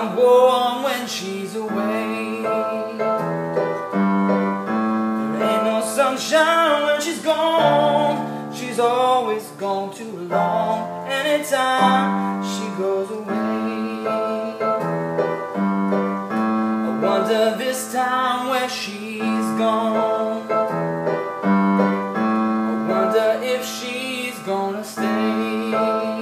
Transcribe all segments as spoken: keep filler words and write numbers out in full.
not warm when she's away. There ain't no sunshine when she's gone. She's always gone too long. Anytime she goes away, I wonder this time where she's gone. I wonder if she's gonna stay.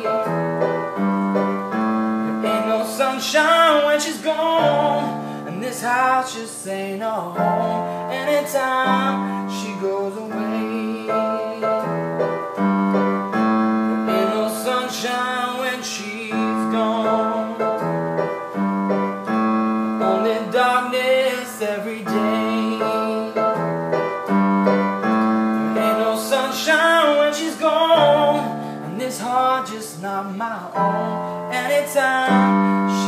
There ain't no sunshine when she's gone, and this house just ain't a home. Anytime she goes away, there ain't no sunshine when she's gone. Only darkness every day. There ain't no sunshine when she's gone, and this heart just not my own. Anytime